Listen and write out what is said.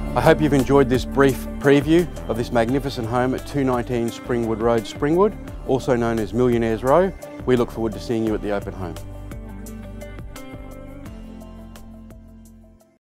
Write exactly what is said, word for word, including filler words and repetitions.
I hope you've enjoyed this brief preview of this magnificent home at two nineteen Springwood Road, Springwood, also known as Millionaires Row. We look forward to seeing you at the open home.